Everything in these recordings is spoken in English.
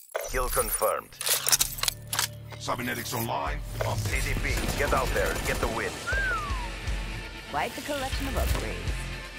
Kill confirmed. Cybernetics online. CDP, get out there. Get the win. Quite the collection of upgrades.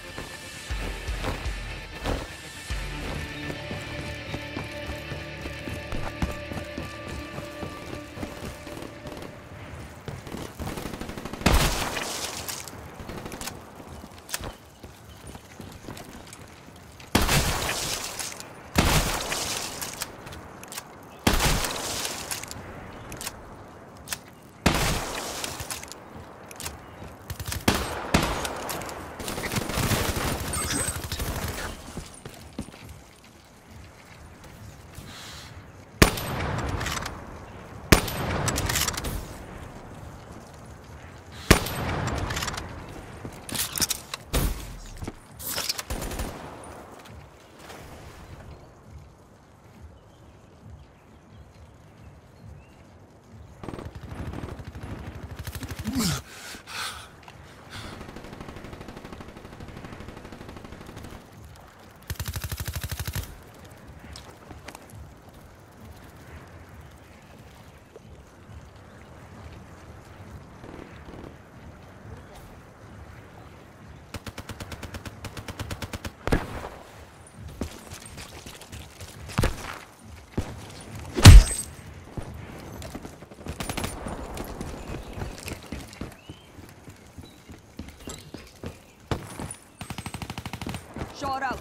Shot out.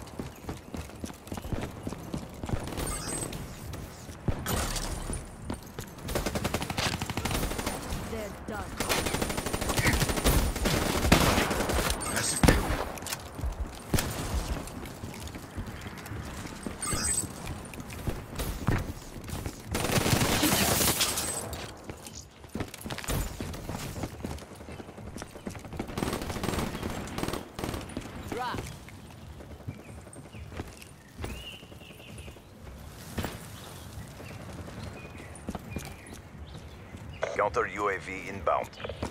They're done. That's a kill. Drop. Counter UAV inbound.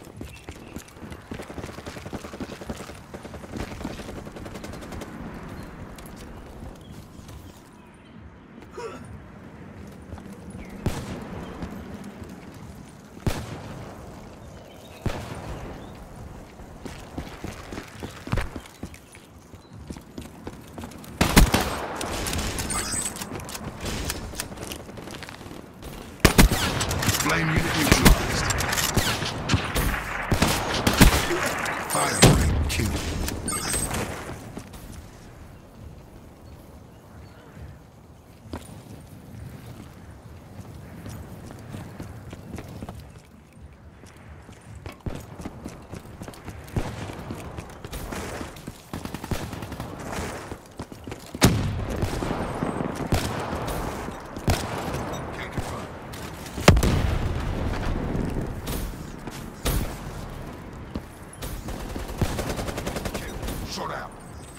Flame unit neutralized. Firebreak kill. Can confirm. Shot out.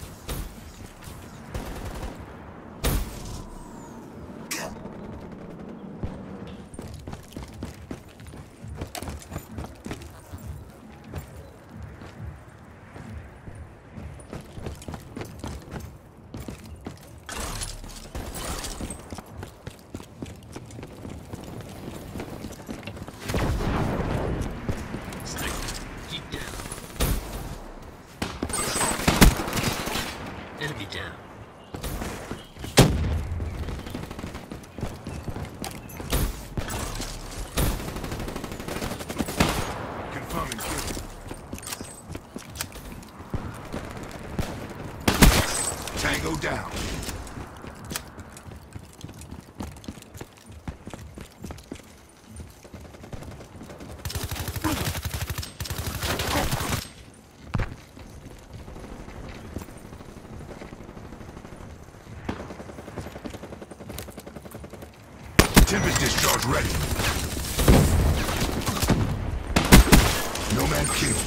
Enemy down. Confirming kill. Tango down. Tempest discharge ready. No man killed.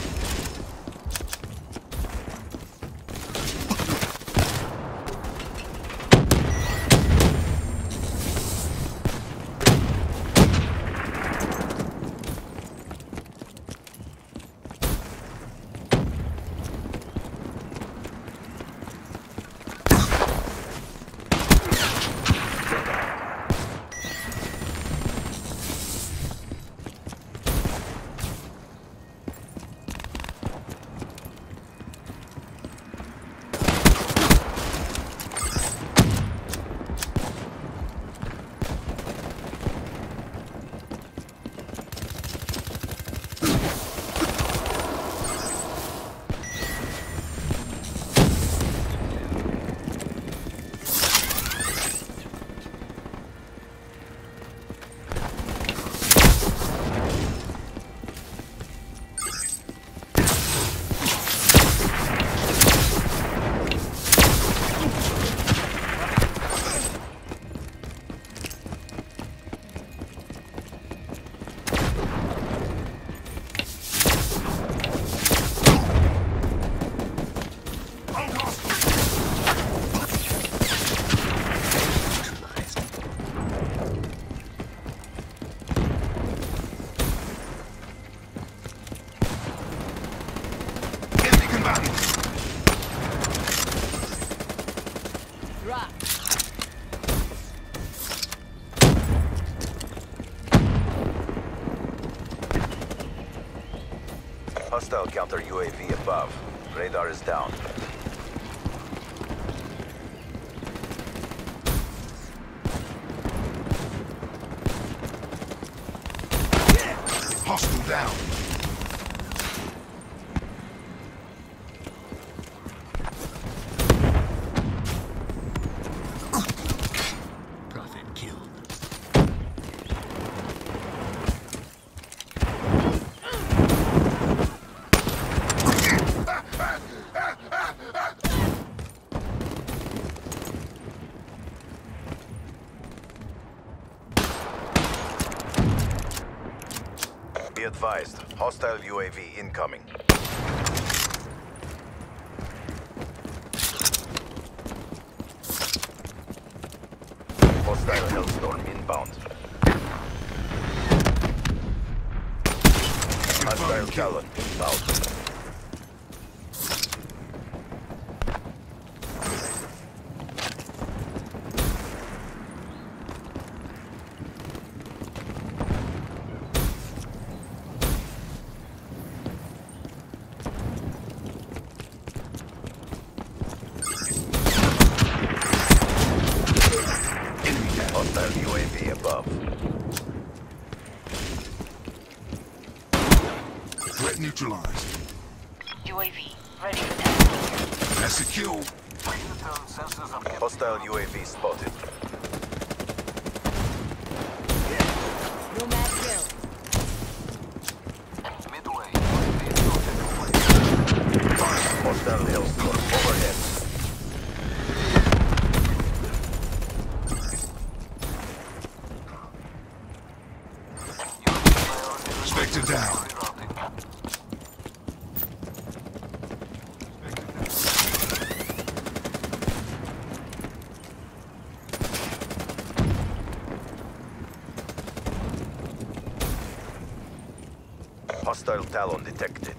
Hostile counter UAV above. Radar is down. Hostile down. Prophet killed. Be advised, hostile UAV incoming. Hostile Hellstorm inbound. Hostile Talon inbound. Hostile UAV above. Threat neutralized. UAV ready for deploy. That's a kill. Hostile UAV spotted. Nomad kill. Hostile Hellstorm overhead. Spectre down. Hostile Talon detected.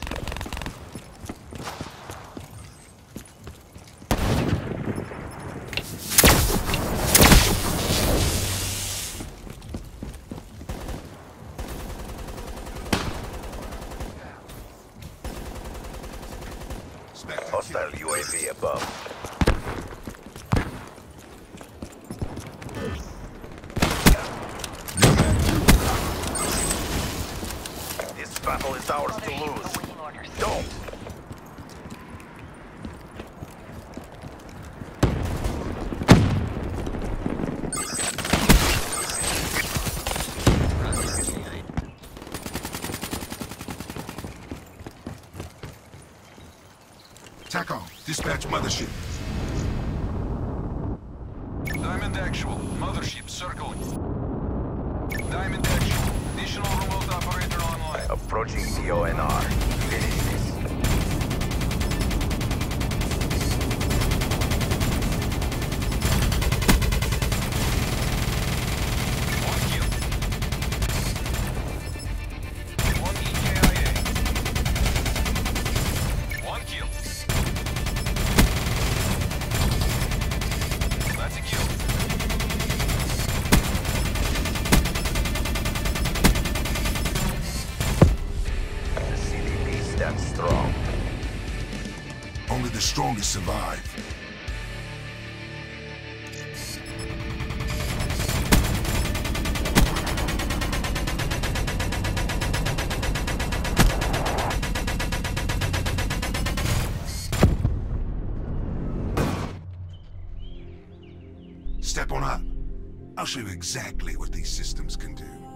Spectre Hostile UAV above. This battle is ours to lose. Awaiting orders. Don't! Prophet KIA. TACOM, dispatch mothership. Diamond Actual, mothership circling. Diamond Actual, additional remote operator online. Approaching CONR. Finish this. One kill. One EKIA. One kill. That's a kill. The CDP stands strong. Only the strongest survive. Step on up. I'll show you exactly what these systems can do.